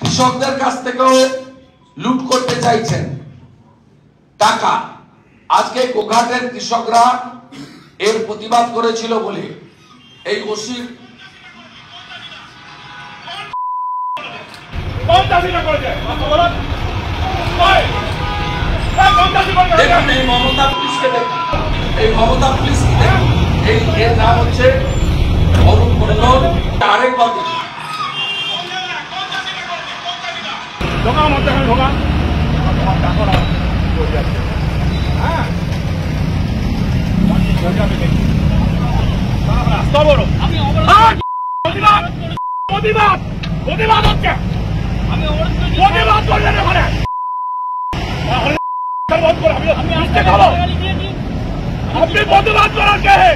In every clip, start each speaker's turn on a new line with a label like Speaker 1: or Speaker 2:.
Speaker 1: কৃষকদের কাছ থেকেও লুট করতে চাইছেন টাকা। আজকে গোঘাটের কৃষকরা এর প্রতিবাদ করেছিল বলে এই ওসির দেখুন, এই মমতা পুলিশকে দেখুন, এই মমতা পুলিশকে দেখুন, এর নাম হচ্ছে অরূপ মন্ডল। আরেকবার দেখুন,
Speaker 2: अपनी प्रतिबाद करा क्या है?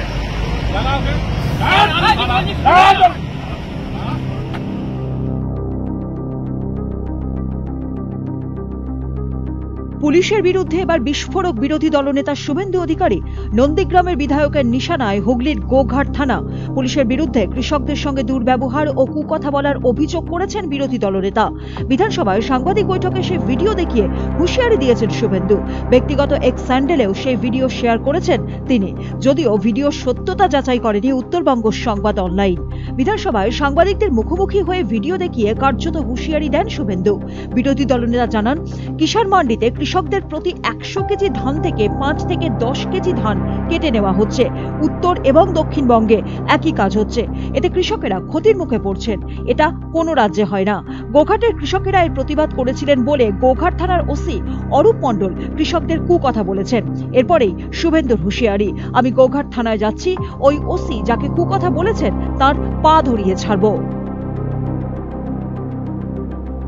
Speaker 3: পুলিশের বিরুদ্ধে এবার বিস্ফোরক বিরোধী দলনেতা শুভেন্দু অধিকারী। নন্দীগ্রামের বিধায়কের নিশানায় হুগলির গোঘাট থানা। পুলিশের বিরুদ্ধে কৃষকদের সঙ্গে দুর্ব্যবহার ও কুকথা বলার অভিযোগ করেছেন বিরোধী দলনেতা। বিধানসভায় সাংবাদিক বৈঠকে সেই ভিডিও দেখিয়ে হুঁশিয়ারি দিয়েছেন শুভেন্দু। ব্যক্তিগত এক্স স্যান্ডেলেও সেই ভিডিও শেয়ার করেছেন তিনি, যদিও ভিডিওর সত্যতা যাচাই করেনি উত্তরবঙ্গ সংবাদ অনলাইন। বিধানসভায় সাংবাদিকদের মুখোমুখি হয়ে ভিডিও দেখিয়ে কার্যত হুঁশিয়ারি দেন শুভেন্দু। বিরোধী দলনেতা জানান, কিষাণ মান্ডিতে কৃষকদের প্রতি 100 কেজি ধান থেকে 5 থেকে 10 কেজি ধান কেটে নেওয়া হচ্ছে। উত্তর এবং দক্ষিণবঙ্গে একই কাজ হচ্ছে। এতে কৃষকেরা ক্ষতির মুখে পড়ছেন। এটা কোনো রাজ্যে হয় না। গোঘাটের কৃষকেরা এর প্রতিবাদ করেছিলেন বলে গোঘাট থানার ওসি অরূপ মন্ডল কৃষকদের কুকথা বলেছেন। এরপরেই শুভেন্দুর হুঁশিয়ারি, আমি গোঘাট থানায় যাচ্ছি, ওই ওসি যাকে কুকথা বলেছেন তার পা ধরিয়ে ছাড়ব।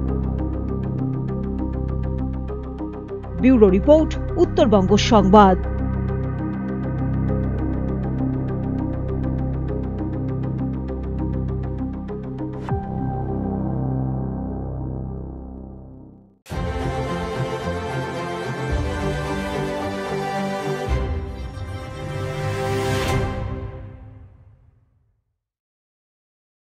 Speaker 3: ব্যুরো রিপোর্ট, উত্তরবঙ্গ সংবাদ।